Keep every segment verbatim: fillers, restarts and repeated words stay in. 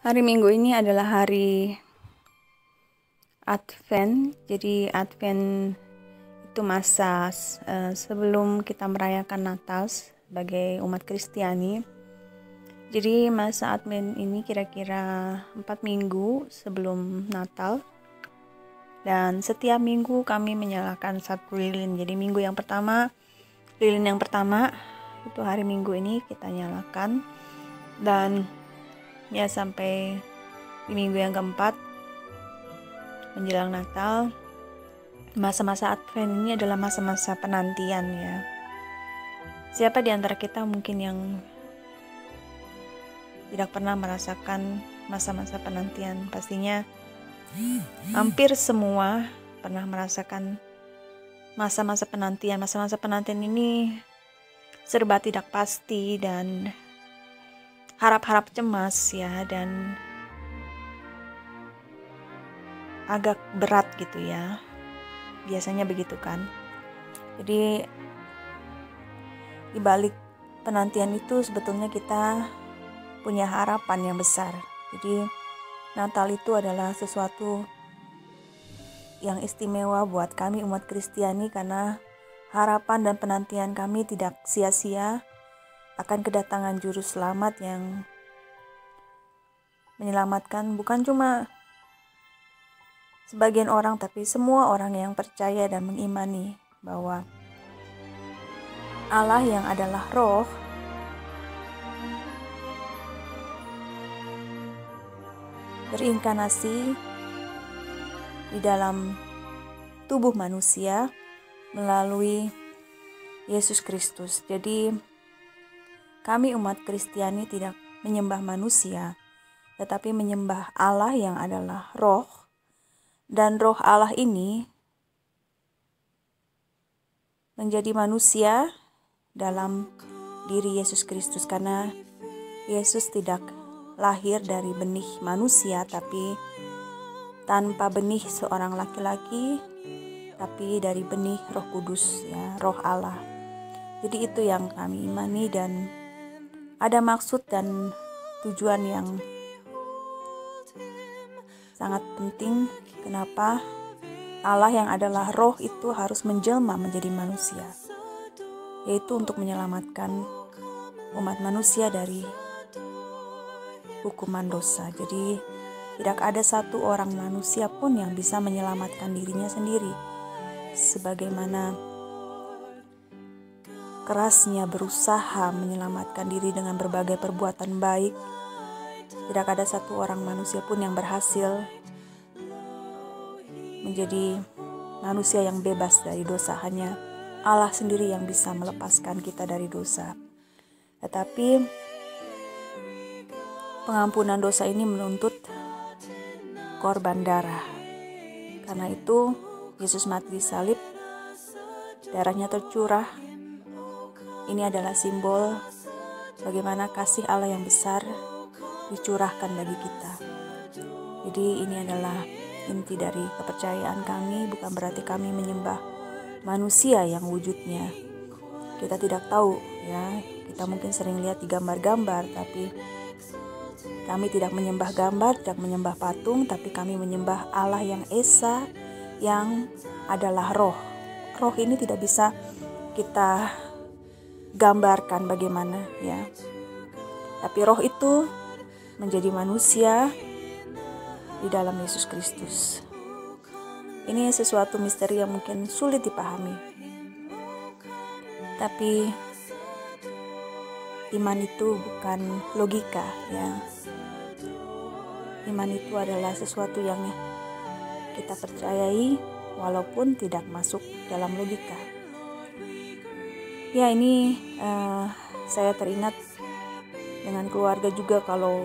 Hari Minggu ini adalah hari Advent. Jadi Advent itu masa uh, sebelum kita merayakan Natal sebagai umat Kristiani. Jadi masa Advent ini kira-kira empat minggu sebelum Natal. Dan setiap minggu kami menyalakan satu lilin. Jadi minggu yang pertama, lilin yang pertama itu hari Minggu ini kita nyalakan. Dan ya sampai di minggu yang keempat menjelang Natal, masa-masa Advent ini adalah masa-masa penantian ya. Siapa di antara kita mungkin yang tidak pernah merasakan masa-masa penantian? Pastinya hampir semua pernah merasakan masa-masa penantian. Masa-masa penantian ini serba tidak pasti dan harap-harap cemas ya, dan agak berat gitu ya. Biasanya begitu kan. Jadi di balik penantian itu sebetulnya kita punya harapan yang besar. Jadi Natal itu adalah sesuatu yang istimewa buat kami umat Kristiani karena harapan dan penantian kami tidak sia-sia akan kedatangan juru selamat yang menyelamatkan bukan cuma sebagian orang, tapi semua orang yang percaya dan mengimani bahwa Allah yang adalah Roh berinkarnasi di dalam tubuh manusia melalui Yesus Kristus. Jadi kami umat Kristiani tidak menyembah manusia, tetapi menyembah Allah yang adalah Roh. Dan Roh Allah ini menjadi manusia dalam diri Yesus Kristus, karena Yesus tidak lahir dari benih manusia, tapi tanpa benih seorang laki-laki, tapi dari benih Roh Kudus ya, Roh Allah. Jadi itu yang kami imani, dan ada maksud dan tujuan yang sangat penting kenapa Allah yang adalah Roh itu harus menjelma menjadi manusia, yaitu untuk menyelamatkan umat manusia dari hukuman dosa. Jadi tidak ada satu orang manusia pun yang bisa menyelamatkan dirinya sendiri. Sebagaimana kerasnya berusaha menyelamatkan diri dengan berbagai perbuatan baik, tidak ada satu orang manusia pun yang berhasil menjadi manusia yang bebas dari dosa. Hanya Allah sendiri yang bisa melepaskan kita dari dosa. Tetapi pengampunan dosa ini menuntut korban darah. Karena itu Yesus mati di salib, darahnya tercurah. Ini adalah simbol bagaimana kasih Allah yang besar dicurahkan bagi kita. Jadi ini adalah inti dari kepercayaan kami. Bukan berarti kami menyembah manusia yang wujudnya kita tidak tahu ya. Kita mungkin sering lihat di gambar-gambar, tapi kami tidak menyembah gambar, tidak menyembah patung, tapi kami menyembah Allah yang esa, yang adalah Roh. Roh ini tidak bisa kita gambarkan bagaimana ya. Tapi Roh itu menjadi manusia di dalam Yesus Kristus. Ini sesuatu misteri yang mungkin sulit dipahami. Tapi iman itu bukan logika ya. Iman itu adalah sesuatu yang kita percayai walaupun tidak masuk dalam logika. Ya ini uh, saya teringat dengan keluarga juga. Kalau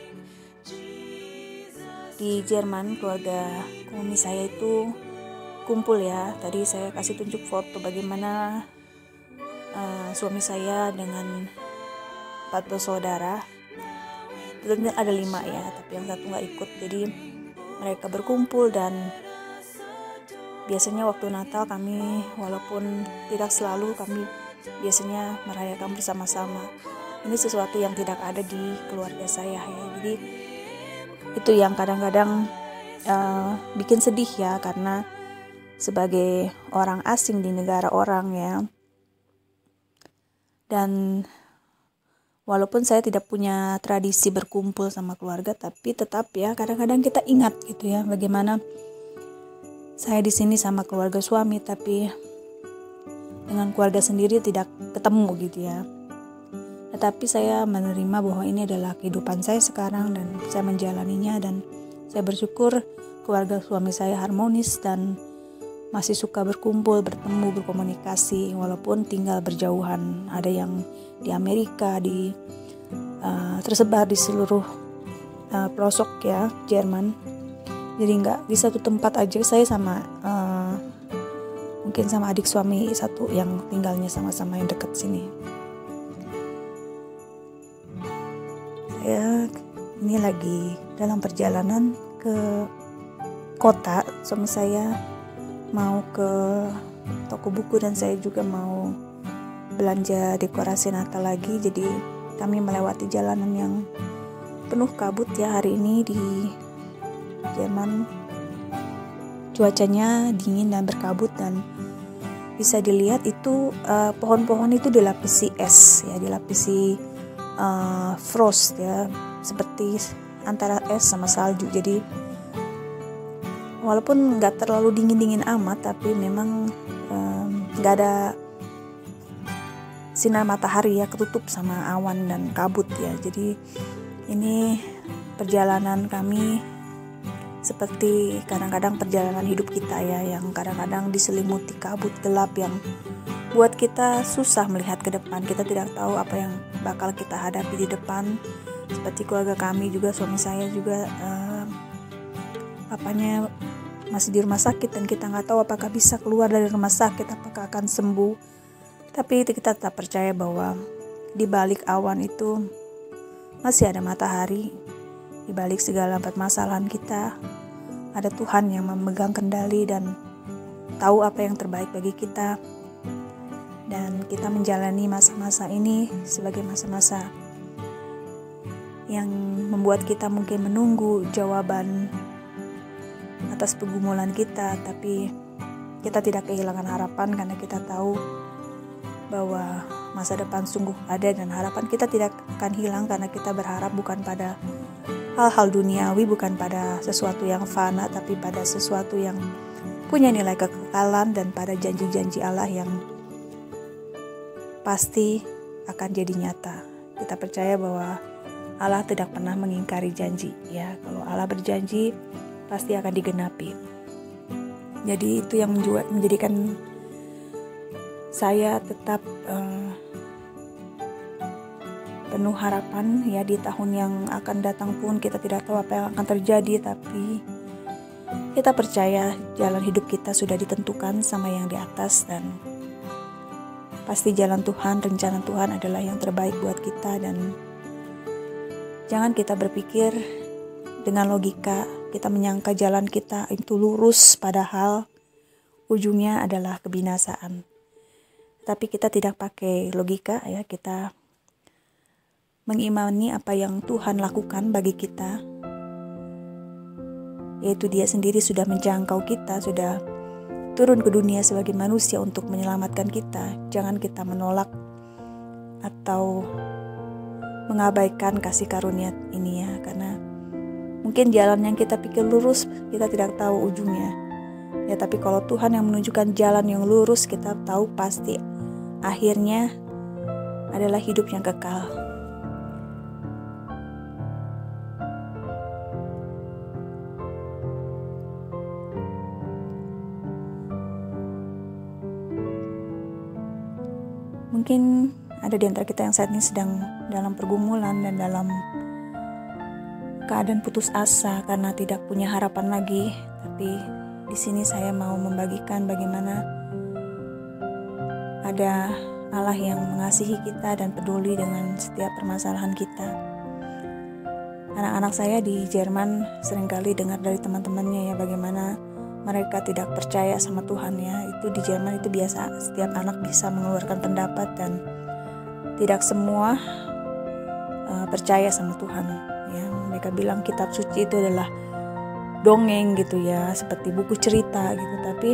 di Jerman keluarga umi saya itu kumpul ya. Tadi saya kasih tunjuk foto bagaimana uh, suami saya dengan empat bersaudara. Tentunya ada lima ya, tapi yang satu nggak ikut. Jadi mereka berkumpul, dan biasanya waktu Natal kami, walaupun tidak selalu, kami biasanya merayakan bersama-sama. Ini sesuatu yang tidak ada di keluarga saya ya. Jadi Itu yang kadang-kadang uh, bikin sedih ya, karena sebagai orang asing di negara orang ya, dan walaupun saya tidak punya tradisi berkumpul sama keluarga, tapi tetap ya kadang-kadang kita ingat gitu ya, bagaimana saya di sini sama keluarga suami, tapi dengan keluarga sendiri tidak ketemu gitu ya. Tetapi saya menerima bahwa ini adalah kehidupan saya sekarang dan saya menjalaninya, dan saya bersyukur keluarga suami saya harmonis dan masih suka berkumpul, bertemu, berkomunikasi walaupun tinggal berjauhan. Ada yang di Amerika, di uh, tersebar di seluruh uh, pelosok ya Jerman. Jadi nggak di satu tempat aja. Saya sama uh, mungkin sama adik suami satu yang tinggalnya sama-sama yang dekat sini. Saya ini lagi dalam perjalanan ke kota. Suami saya mau ke toko buku dan saya juga mau belanja dekorasi Natal lagi. Jadi kami melewati jalanan yang penuh kabut ya hari ini di Jerman. Cuacanya dingin dan berkabut, dan bisa dilihat itu uh, pohon-pohon itu dilapisi es ya, dilapisi uh, frost ya, seperti antara es sama salju. Jadi walaupun nggak terlalu dingin-dingin amat, tapi memang nggak um, ada sinar matahari ya, ketutup sama awan dan kabut ya. Jadi ini perjalanan kami seperti kadang-kadang perjalanan hidup kita ya, yang kadang-kadang diselimuti kabut gelap yang buat kita susah melihat ke depan. Kita tidak tahu apa yang bakal kita hadapi di depan. Seperti keluarga kami juga, suami saya juga uh, papanya masih di rumah sakit, dan kita nggak tahu apakah bisa keluar dari rumah sakit, apakah akan sembuh. Tapi kita tetap percaya bahwa di balik awan itu masih ada matahari. Di balik segala permasalahan kita ada Tuhan yang memegang kendali dan tahu apa yang terbaik bagi kita. Dan kita menjalani masa-masa ini sebagai masa-masa yang membuat kita mungkin menunggu jawaban atas pergumulan kita, tapi kita tidak kehilangan harapan karena kita tahu bahwa masa depan sungguh ada, dan harapan kita tidak akan hilang karena kita berharap bukan pada hal-hal duniawi, bukan pada sesuatu yang fana, tapi pada sesuatu yang punya nilai kekekalan dan pada janji-janji Allah yang pasti akan jadi nyata. Kita percaya bahwa Allah tidak pernah mengingkari janji ya. Kalau Allah berjanji pasti akan digenapi. Jadi itu yang menjadikan saya tetap uh, penuh harapan ya. Di tahun yang akan datang pun kita tidak tahu apa yang akan terjadi, tapi kita percaya jalan hidup kita sudah ditentukan sama yang di atas, dan pasti jalan Tuhan, rencana Tuhan adalah yang terbaik buat kita. Dan jangan kita berpikir dengan logika, kita menyangka jalan kita itu lurus, padahal ujungnya adalah kebinasaan. Tapi kita tidak pakai logika ya, kita mengimani apa yang Tuhan lakukan bagi kita, yaitu Dia sendiri sudah menjangkau kita, sudah turun ke dunia sebagai manusia untuk menyelamatkan kita. Jangan kita menolak atau mengabaikan kasih karunia ini ya, karena mungkin jalan yang kita pikir lurus, kita tidak tahu ujungnya ya. Tapi kalau Tuhan yang menunjukkan jalan yang lurus, kita tahu pasti akhirnya adalah hidup yang kekal. Mungkin ada di antara kita yang saat ini sedang dalam pergumulan dan dalam keadaan putus asa karena tidak punya harapan lagi. Tapi di sini saya mau membagikan bagaimana ada Allah yang mengasihi kita dan peduli dengan setiap permasalahan kita. Anak-anak saya di Jerman seringkali dengar dari teman-temannya ya, bagaimana mereka tidak percaya sama Tuhan ya. Itu di Jerman itu biasa, setiap anak bisa mengeluarkan pendapat dan tidak semua uh, percaya sama Tuhan ya. Mereka bilang kitab suci itu adalah dongeng gitu ya, seperti buku cerita gitu. Tapi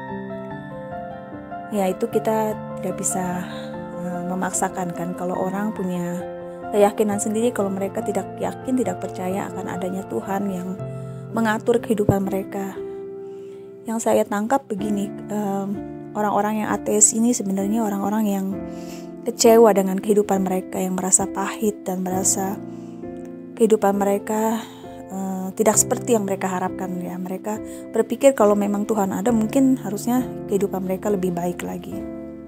ya itu kita tidak bisa uh, memaksakan kan. Kalau orang punya keyakinan sendiri, kalau mereka tidak yakin, tidak percaya akan adanya Tuhan yang mengatur kehidupan mereka. Yang saya tangkap begini, um, orang-orang yang ateis ini sebenarnya orang-orang yang kecewa dengan kehidupan mereka, yang merasa pahit dan merasa kehidupan mereka uh, tidak seperti yang mereka harapkan ya. Mereka berpikir kalau memang Tuhan ada, mungkin harusnya kehidupan mereka lebih baik lagi.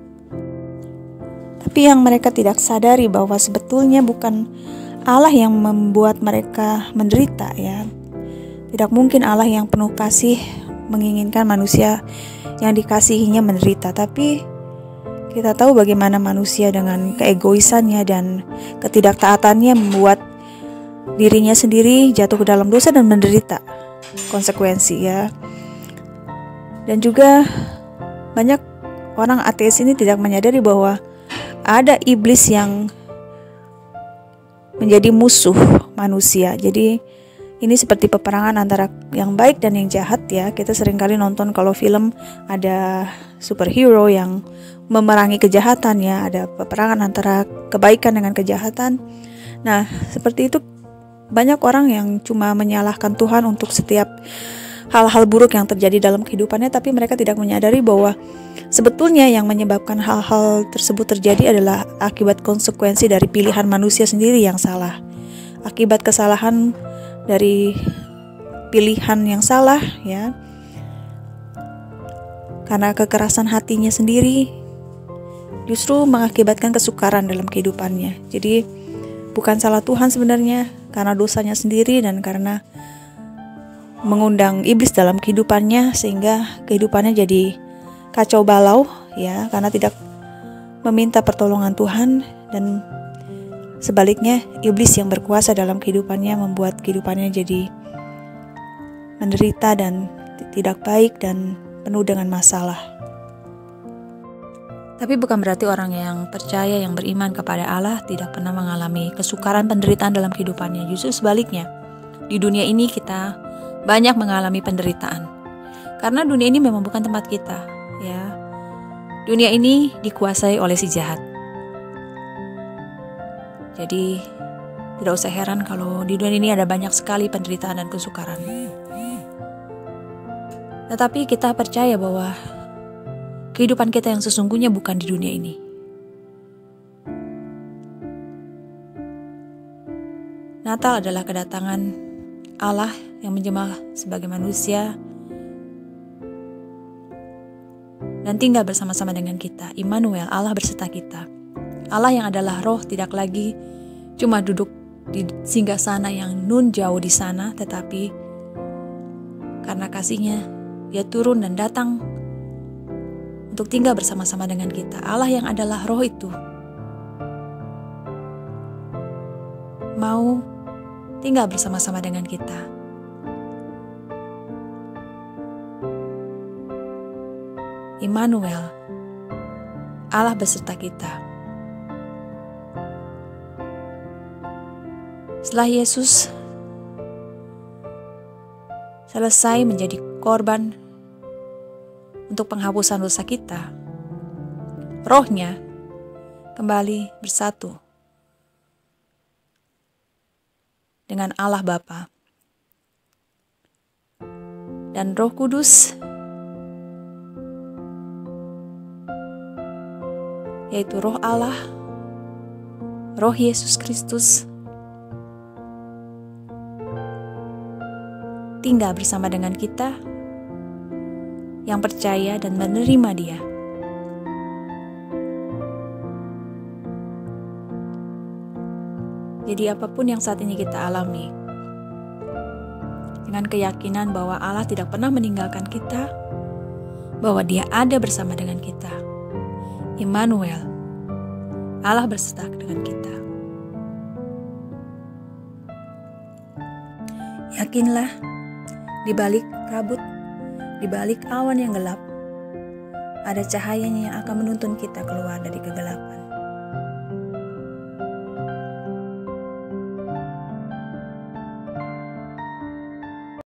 Tapi yang mereka tidak sadari bahwa sebetulnya bukan Allah yang membuat mereka menderita ya. Tidak mungkin Allah yang penuh kasih menginginkan manusia yang dikasihinya menderita, tapi kita tahu bagaimana manusia dengan keegoisannya dan ketidaktaatannya membuat dirinya sendiri jatuh ke dalam dosa dan menderita konsekuensi ya. Dan juga banyak orang ateis ini tidak menyadari bahwa ada iblis yang menjadi musuh manusia. Jadi ini seperti peperangan antara yang baik dan yang jahat ya. Kita seringkali nonton kalau film ada superhero yang memerangi kejahatan ya. Ada peperangan antara kebaikan dengan kejahatan. Nah, seperti itu banyak orang yang cuma menyalahkan Tuhan untuk setiap hal-hal buruk yang terjadi dalam kehidupannya. Tapi mereka tidak menyadari bahwa sebetulnya yang menyebabkan hal-hal tersebut terjadi adalah akibat konsekuensi dari pilihan manusia sendiri yang salah. Akibat kesalahan dari pilihan yang salah ya, karena kekerasan hatinya sendiri justru mengakibatkan kesukaran dalam kehidupannya. Jadi bukan salah Tuhan sebenarnya, karena dosanya sendiri dan karena mengundang iblis dalam kehidupannya sehingga kehidupannya jadi kacau balau ya, karena tidak meminta pertolongan Tuhan. Dan sebaliknya, iblis yang berkuasa dalam kehidupannya membuat kehidupannya jadi menderita dan tidak baik dan penuh dengan masalah. Tapi bukan berarti orang yang percaya, yang beriman kepada Allah tidak pernah mengalami kesukaran, penderitaan dalam kehidupannya. Justru sebaliknya, di dunia ini kita banyak mengalami penderitaan. Karena dunia ini memang bukan tempat kita, ya. Dunia ini dikuasai oleh si jahat. Jadi tidak usah heran kalau di dunia ini ada banyak sekali penderitaan dan kesukaran. Tetapi kita percaya bahwa kehidupan kita yang sesungguhnya bukan di dunia ini. Natal adalah kedatangan Allah yang menjelma sebagai manusia dan tinggal bersama-sama dengan kita. Immanuel, Allah berserta kita. Allah yang adalah roh tidak lagi cuma duduk di singgasana yang nun jauh di sana, tetapi karena kasihnya dia turun dan datang untuk tinggal bersama-sama dengan kita. Allah yang adalah roh itu mau tinggal bersama-sama dengan kita. Immanuel, Allah beserta kita. Setelah Yesus selesai menjadi korban untuk penghapusan dosa kita, rohnya kembali bersatu dengan Allah Bapa. Dan Roh Kudus, yaitu Roh Allah, Roh Yesus Kristus, tinggal bersama dengan kita yang percaya dan menerima Dia. Jadi apapun yang saat ini kita alami, dengan keyakinan bahwa Allah tidak pernah meninggalkan kita, bahwa Dia ada bersama dengan kita. Immanuel, Allah berserta dengan kita. Yakinlah, di balik kabut, di balik awan yang gelap, ada cahayanya yang akan menuntun kita keluar dari kegelapan.